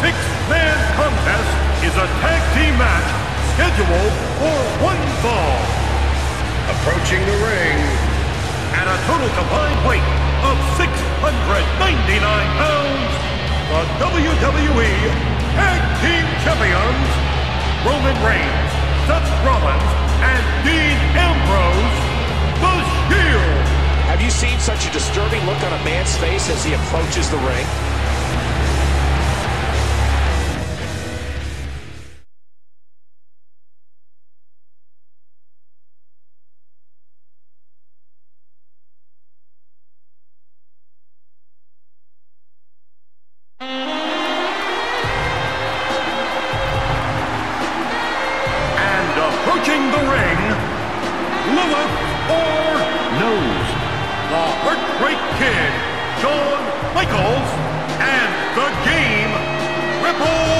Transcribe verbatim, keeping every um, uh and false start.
six-man contest is a tag team match scheduled for one fall. Approaching the ring, at a total combined weight of six hundred ninety-nine pounds, the W W E Tag Team Champions, Roman Reigns, Seth Rollins, and Dean Ambrose, The Shield. Have you seen such a disturbing look on a man's face as he approaches the ring? Approaching the ring, Lilith or Nose, the Heartbreak Kid, Shawn Michaels, and the Game, Ripple